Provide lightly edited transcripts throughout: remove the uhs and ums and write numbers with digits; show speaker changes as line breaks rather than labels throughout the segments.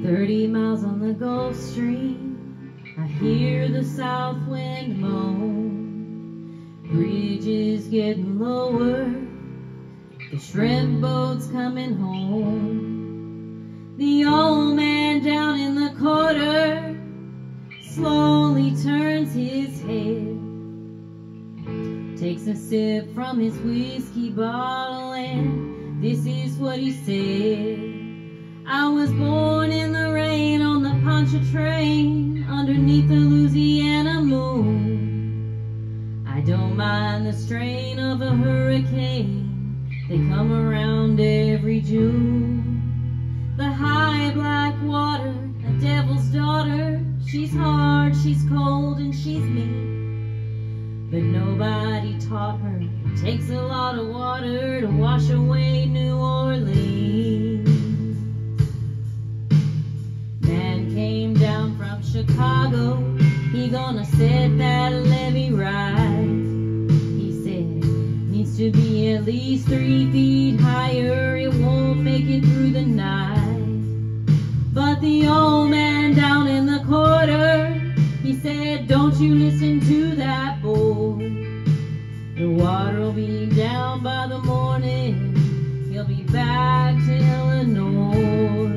30 miles on the Gulf Stream, I hear the south wind moan. Bridges getting lower, the shrimp boat's coming home. The old man down in the corner slowly turns his head, takes a sip from his whiskey bottle, and this is what he said. I was born in the rain on the Pontchartrain underneath the Louisiana moon. I don't mind the strain of a hurricane, they come around every June. The high black water, a devil's daughter, she's hard, she's cold, and she's mean. But nobody taught her it takes a lot of water to wash away New Orleans. Man came down from Chicago, he gonna set that levee right. He said, needs to be at least 3 feet higher, it won't make it through the night. But the old man down in the corner, he said, don't you listen to that boy. The water'll be down by the morning, he'll be back to Illinois.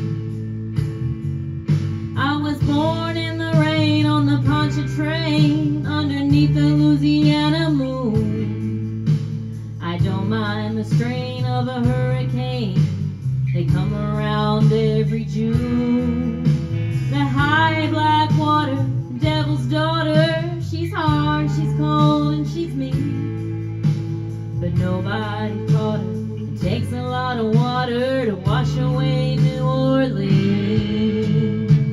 I was born in the rain on the Pontchartrain underneath the Louisiana moon. I don't mind the strain of a hurricane, they come around every June. The high black water, the devil's daughter, she's hard, she's cold, and she's mean. But nobody taught her it takes a lot of water to wash away New Orleans.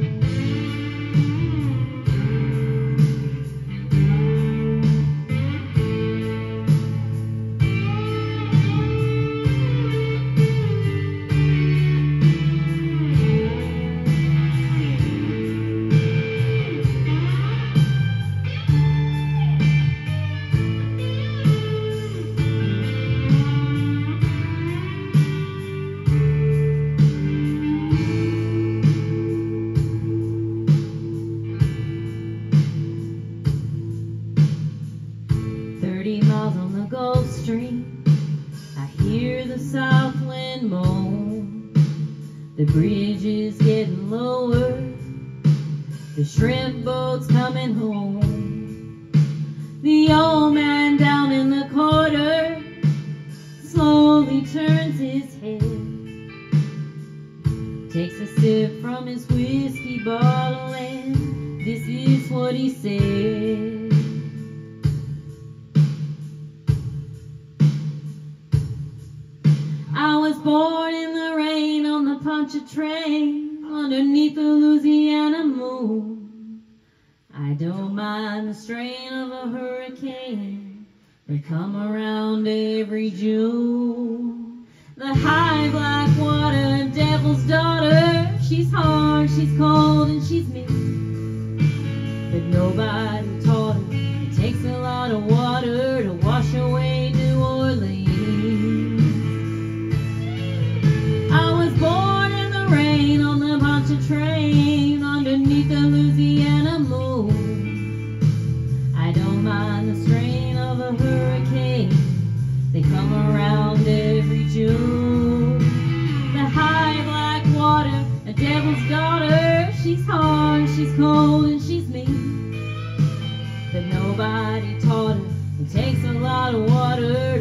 30 miles on the Gulf Stream, I hear the south wind moan. The bridge is getting lower, the shrimp boat's coming home. The old man down in the corner slowly turns his head, takes a sip from his whiskey bottle, and this is what he said. I was born in the rain on the Pontchartrain underneath the Louisiana moon. I don't mind the strain of a hurricane, they come around every June. The high black water, devil's daughter, she's hard, she's cold, and she's mean. But nobody taught her it takes a lot of water to wash away New Orleans. I was born in the rain on the Pontchartrain underneath the Louisiana moon. I don't mind the strain of a hurricane, they come around every June. The high black water, a devil's daughter, she's hard, she's cold, and she's mean. But nobody taught her it takes a lot of water